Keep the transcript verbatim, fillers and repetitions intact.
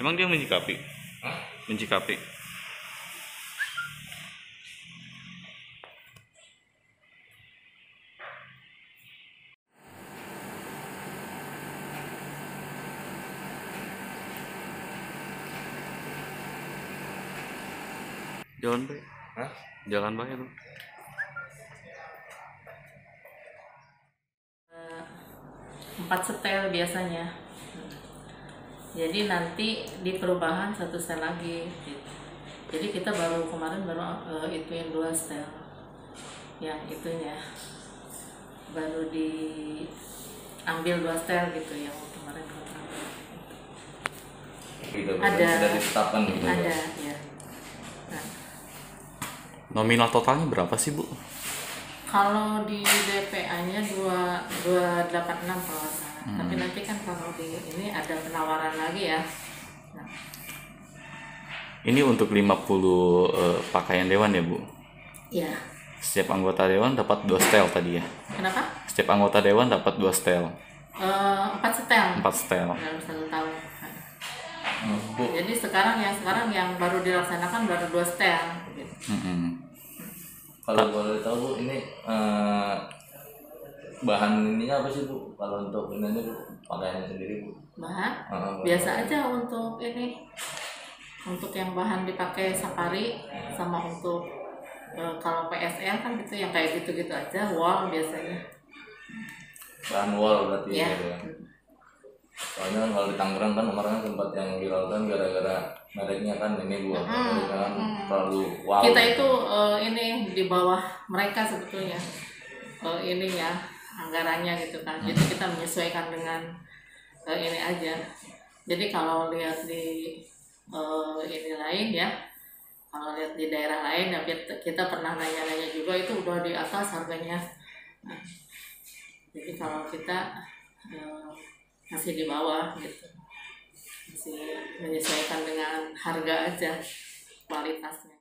Emang dia menyikapi? Hah? Menyikapi. Jalan baik. Hah? Jalan baik itu. Empat setel biasanya. Jadi nanti di perubahan satu stel lagi. Gitu. Jadi kita baru kemarin baru uh, ituin dua stel. Yang itunya baru diambil dua stel gitu yang kemarin kontrak. Gitu, Ada. Sudah ditetapkan gitu. Ada ya. Nah, Nominal totalnya berapa sih, Bu? kalau di D P A-nya dua dua delapan enam kalau nggak salah. Hmm. Tapi nanti kan kalau di ini ada penawaran lagi ya. Nah. Ini untuk lima puluh uh, pakaian dewan ya, Bu? Iya. Setiap anggota dewan dapat dua setel tadi ya? Kenapa? Setiap anggota dewan dapat dua setel. Uh, empat setel. Empat setel. Dalam satu tahun. Hmm, Bu. Jadi sekarang yang sekarang yang baru dilaksanakan baru dua setel. Gitu. Mm-hmm. Kalau boleh tahu Bu, ini eh, bahan ininya apa sih Bu? Kalau untuk ininya Bu, pakaiannya sendiri Bu? Bahan? Uh, Biasa aja untuk ini, untuk yang bahan dipakai safari sama untuk uh, kalau P S L kan gitu yang kayak gitu-gitu aja, wall biasanya. Bahan wall berarti Ya. gitu ya. Soalnya kan kalau di Tangerang kan kemarin sempat yang viral kan gara-gara mereknya kan ini Bu, Hmm, mereknya kan hmm. terlalu wow. Kita itu uh, ini di bawah mereka sebetulnya uh, ininya anggarannya gitu kan. Jadi kita menyesuaikan dengan uh, ini aja. Jadi kalau lihat di uh, ini lain ya, kalau lihat di daerah lain ya kita pernah nanya-nanya juga itu udah di atas harganya. Nah, jadi kalau kita uh, masih di bawah gitu, masih menyesuaikan dengan harga aja kualitasnya.